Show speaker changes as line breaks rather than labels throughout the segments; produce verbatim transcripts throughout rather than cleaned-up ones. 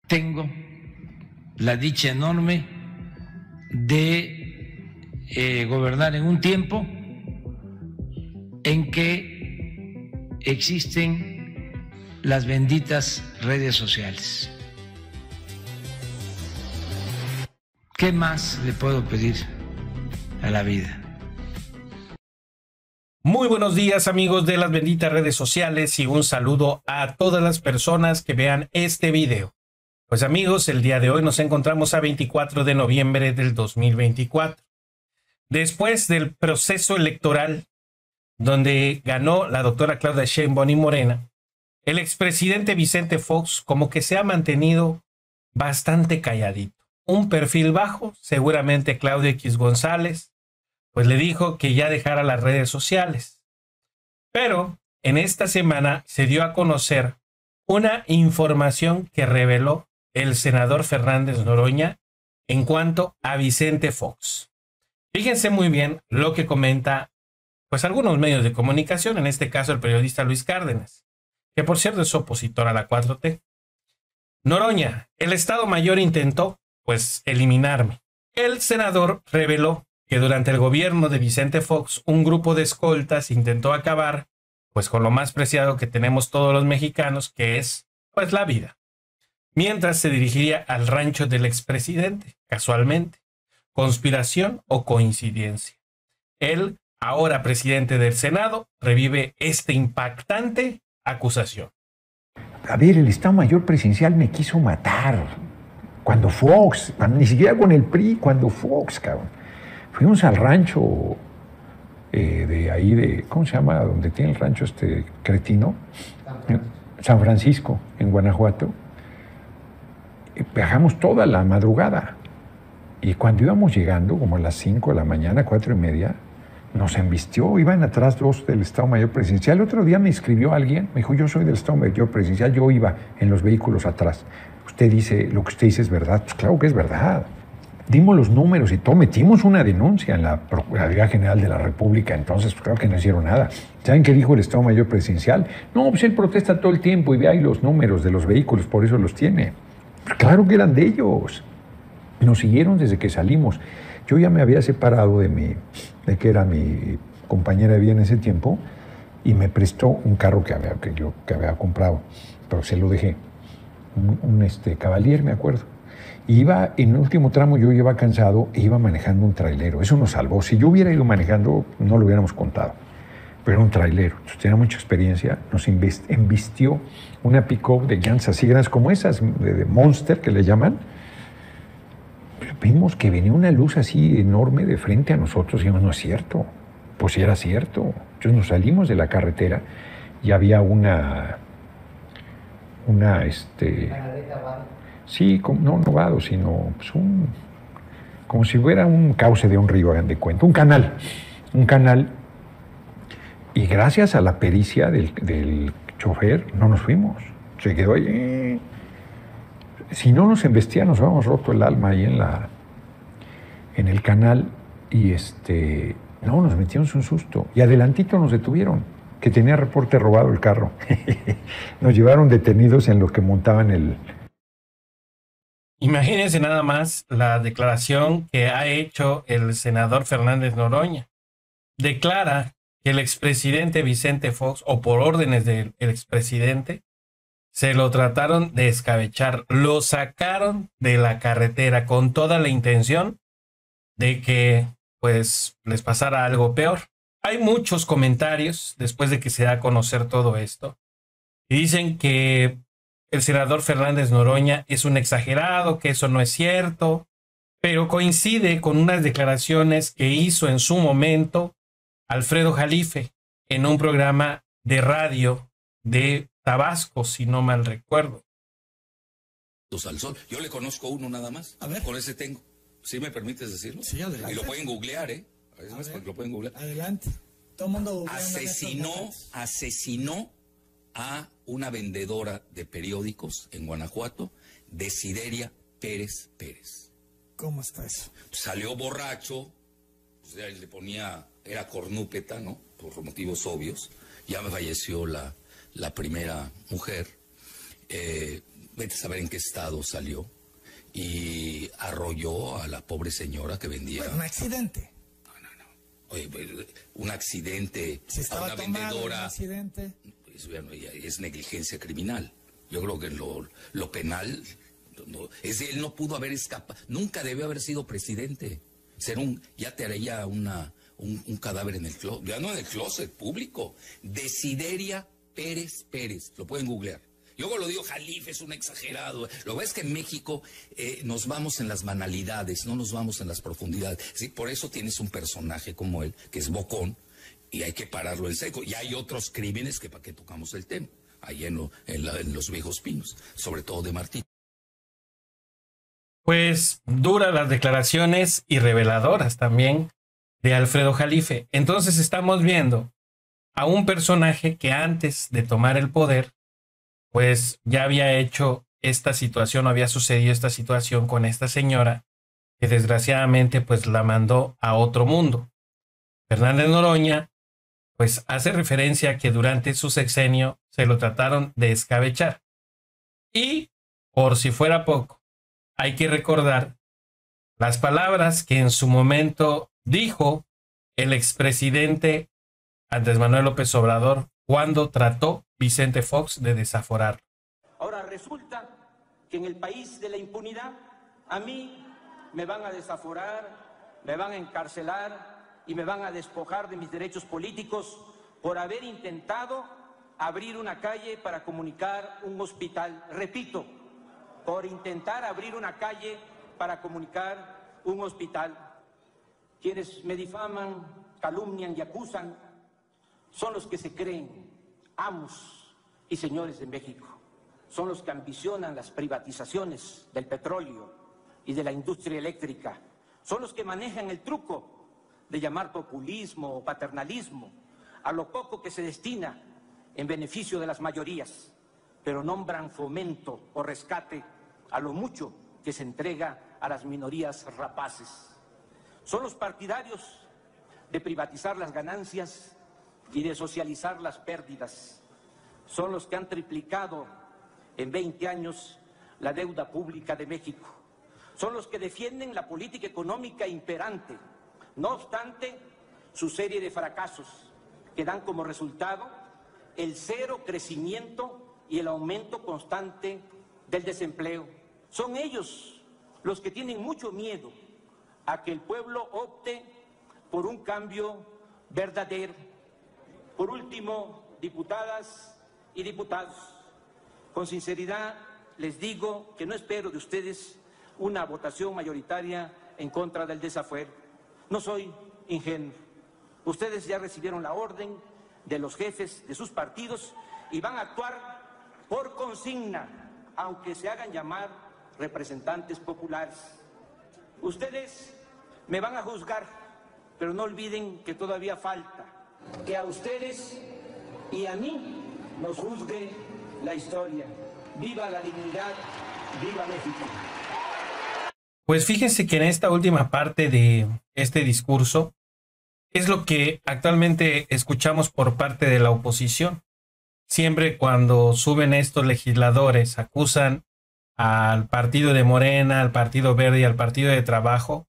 tengo la dicha enorme de eh, gobernar en un tiempo en que existen las benditas redes sociales. ¿Qué más le puedo pedir a la vida?
Muy buenos días, amigos de las benditas redes sociales, y un saludo a todas las personas que vean este video. Pues amigos, el día de hoy nos encontramos a veinticuatro de noviembre del dos mil veinticuatro. Después del proceso electoral donde ganó la doctora Claudia Sheinbaum y Morena, el expresidente Vicente Fox como que se ha mantenido bastante calladito. Un perfil bajo, seguramente Claudio X González, pues le dijo que ya dejara las redes sociales. Pero en esta semana se dio a conocer una información que reveló el senador Fernández Noroña en cuanto a Vicente Fox. Fíjense muy bien lo que comenta pues algunos medios de comunicación, en este caso el periodista Luis Cárdenas, que por cierto es opositor a la cuatro T. Noroña, el Estado Mayor intentó pues eliminarme. El senador reveló que durante el gobierno de Vicente Fox, un grupo de escoltas intentó acabar pues con lo más preciado que tenemos todos los mexicanos, que es pues la vida, mientras se dirigiría al rancho del expresidente, casualmente. ¿Conspiración o coincidencia? Él, ahora presidente del Senado, revive esta impactante acusación.
A ver, el Estado Mayor Presidencial me quiso matar. Cuando Fox, ni siquiera con el P R I, cuando Fox, cabrón. Fuimos al rancho eh, de ahí, de ¿cómo se llama? Donde tiene el rancho este cretino. San Francisco, San Francisco en Guanajuato. Y viajamos toda la madrugada. Y cuando íbamos llegando, como a las cinco de la mañana, cuatro y media, nos embistió. Iban atrás dos del Estado Mayor Presidencial. El otro día me escribió alguien, me dijo, yo soy del Estado Mayor Presidencial, yo iba en los vehículos atrás. Usted dice, lo que usted dice es verdad. Pues claro que es verdad. Dimos los números y todo, metimos una denuncia en la Procuraduría General de la República, entonces pues, claro que no hicieron nada. ¿Saben qué dijo el Estado Mayor Presidencial? No, pues él protesta todo el tiempo y ve ahí los números de los vehículos, por eso los tiene. Pero claro que eran de ellos. Nos siguieron desde que salimos. Yo ya me había separado de mi, de que era mi compañera de vida en ese tiempo, y me prestó un carro que había, que yo, que había comprado, pero se lo dejé. Un, un este, Cavalier, me acuerdo. Iba, en el último tramo yo iba cansado e iba manejando un trailero. Eso nos salvó. Si yo hubiera ido manejando, no lo hubiéramos contado. Pero era un trailero. Entonces tenía mucha experiencia. Nos embistió una pick-up de llantas así grandes como esas, de, de Monster, que le llaman. Pero vimos que venía una luz así enorme de frente a nosotros y dijimos, no es cierto. Pues sí era cierto. Entonces nos salimos de la carretera y había una... Una, este... Sí, no no vado, sino pues un, como si fuera un cauce de un río, hagan de cuenta, un canal, un canal. Y gracias a la pericia del, del chofer no nos fuimos, se quedó ahí. Si no nos embestía, nos habíamos roto el alma ahí en, la, en el canal, y este, no, nos metimos un susto. Y adelantito nos detuvieron, que tenía reporte robado el carro. Nos llevaron detenidos en lo que montaban el...
Imagínense nada más la declaración que ha hecho el senador Fernández Noroña. Declara que el expresidente Vicente Fox, o por órdenes del expresidente, se lo trataron de escabechar, lo sacaron de la carretera con toda la intención de que pues les pasara algo peor. Hay muchos comentarios después de que se da a conocer todo esto y dicen que el senador Fernández Noroña es un exagerado, que eso no es cierto, pero coincide con unas declaraciones que hizo en su momento Alfredo Jalife en un programa de radio de Tabasco, si no mal recuerdo.
Al sol. Yo le conozco uno nada más. A ver. Con ese tengo. ¿Sí me permites decirlo?
Sí, adelante.
Y lo pueden googlear, ¿eh? Es más, lo pueden googlear.
Adelante. Todo el mundo
asesinó, asesinó a una vendedora de periódicos en Guanajuato, Desideria Pérez Pérez.
¿Cómo está eso?
Salió borracho, o sea, le ponía, era cornúpeta, ¿no? Por motivos obvios. Ya me falleció la, la primera mujer. Eh, vete a saber en qué estado salió, y arrolló a la pobre señora que vendía.
Pues un accidente.
Oye, un accidente
Si
a
estaba
una
tomado,
vendedora.
un accidente.
Pues, bueno, es negligencia criminal. Yo creo que lo, lo penal no, es él no pudo haber escapado, nunca debió haber sido presidente. Ser un, ya te haría una, un, un cadáver en el closet, ya no en el closet público. Desideria Pérez Pérez, lo pueden googlear. Yo lo digo, Jalife es un exagerado. Lo que es que en México eh, nos vamos en las banalidades, no nos vamos en las profundidades. ¿Sí? Por eso tienes un personaje como él, que es bocón, y hay que pararlo en seco. Y hay otros crímenes que para qué tocamos el tema, ahí en, lo, en, la, en los Viejos Pinos, sobre todo de Martín.
Pues duras las declaraciones y reveladoras también de Alfredo Jalife. Entonces estamos viendo a un personaje que antes de tomar el poder, pues ya había hecho esta situación, había sucedido esta situación con esta señora que desgraciadamente pues la mandó a otro mundo. Fernández Noroña pues hace referencia a que durante su sexenio se lo trataron de escabechar. Y por si fuera poco, hay que recordar las palabras que en su momento dijo el expresidente Andrés Manuel López Obrador cuando trató Vicente Fox de desaforarlo.
Ahora resulta que en el país de la impunidad a mí me van a desaforar, me van a encarcelar y me van a despojar de mis derechos políticos por haber intentado abrir una calle para comunicar un hospital. Repito, por intentar abrir una calle para comunicar un hospital. Quienes me difaman, calumnian y acusan son los que se creen amos y señores de México. Son los que ambicionan las privatizaciones del petróleo y de la industria eléctrica. Son los que manejan el truco de llamar populismo o paternalismo a lo poco que se destina en beneficio de las mayorías, pero nombran fomento o rescate a lo mucho que se entrega a las minorías rapaces. Son los partidarios de privatizar las ganancias y de socializar las pérdidas. Son los que han triplicado en veinte años la deuda pública de México. Son los que defienden la política económica imperante, no obstante su serie de fracasos que dan como resultado el cero crecimiento y el aumento constante del desempleo. Son ellos los que tienen mucho miedo a que el pueblo opte por un cambio verdadero. Por último, diputadas y diputados, con sinceridad les digo que no espero de ustedes una votación mayoritaria en contra del desafuero. No soy ingenuo. Ustedes ya recibieron la orden de los jefes de sus partidos y van a actuar por consigna, aunque se hagan llamar representantes populares. Ustedes me van a juzgar, pero no olviden que todavía falta que a ustedes y a mí nos juzgue la historia. ¡Viva la dignidad! ¡Viva México!
Pues fíjense que en esta última parte de este discurso es lo que actualmente escuchamos por parte de la oposición. Siempre cuando suben estos legisladores, acusan al partido de Morena, al Partido Verde y al Partido de Trabajo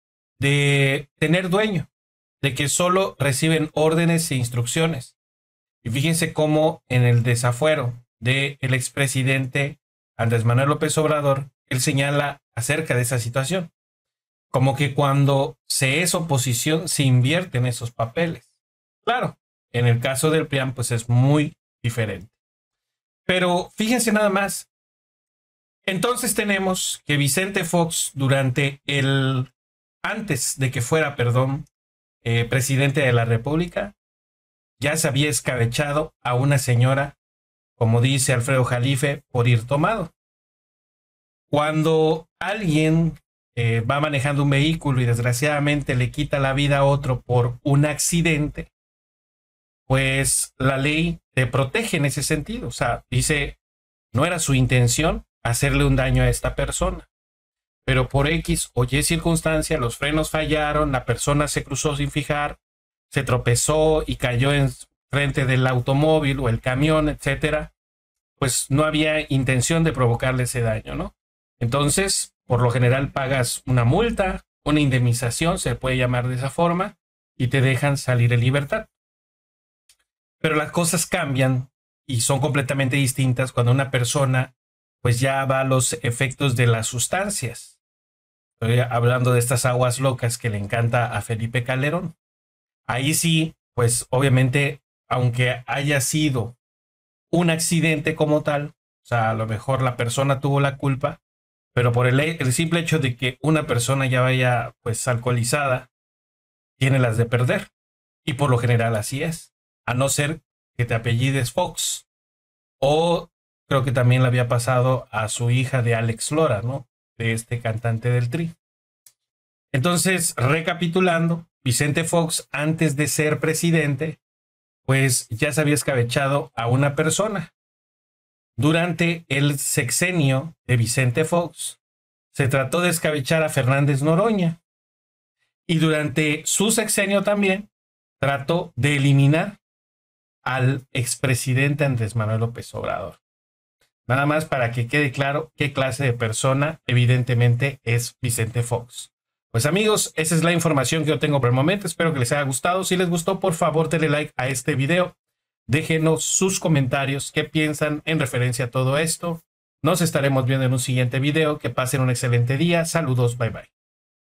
de tener dueño, de que solo reciben órdenes e instrucciones. Y fíjense cómo en el desafuero del expresidente Andrés Manuel López Obrador, él señala acerca de esa situación. Como que cuando se es oposición se invierten esos papeles. Claro, en el caso del P R I A N pues es muy diferente. Pero fíjense nada más. Entonces tenemos que Vicente Fox durante el... antes de que fuera, perdón, eh, presidente de la República, ya se había escabechado a una señora, como dice Alfredo Jalife, por ir tomado. Cuando alguien eh, va manejando un vehículo y desgraciadamente le quita la vida a otro por un accidente, pues la ley te protege en ese sentido. O sea, dice, no era su intención hacerle un daño a esta persona, pero por X o Y circunstancia los frenos fallaron, la persona se cruzó sin fijar, se tropezó y cayó en frente del automóvil o el camión, etcétera, pues no había intención de provocarle ese daño, ¿no? Entonces, por lo general pagas una multa, una indemnización, se puede llamar de esa forma, y te dejan salir en libertad. Pero las cosas cambian y son completamente distintas cuando una persona pues ya va a los efectos de las sustancias. Estoy hablando de estas aguas locas que le encanta a Felipe Calderón. Ahí sí, pues obviamente, aunque haya sido un accidente como tal, o sea, a lo mejor la persona tuvo la culpa, pero por el, el simple hecho de que una persona ya vaya pues alcoholizada, tiene las de perder. Y por lo general así es. A no ser que te apellides Fox. O creo que también le había pasado a su hija de Alex Lora, ¿no? De este cantante del Tri. Entonces, recapitulando, Vicente Fox, antes de ser presidente, pues ya se había escabechado a una persona. Durante el sexenio de Vicente Fox, se trató de escabechar a Fernández Noroña. Y durante su sexenio también, trató de eliminar al expresidente Andrés Manuel López Obrador. Nada más para que quede claro qué clase de persona evidentemente es Vicente Fox. Pues amigos, esa es la información que yo tengo por el momento. Espero que les haya gustado. Si les gustó, por favor, denle like a este video. Déjenos sus comentarios, qué piensan en referencia a todo esto. Nos estaremos viendo en un siguiente video. Que pasen un excelente día. Saludos, bye bye.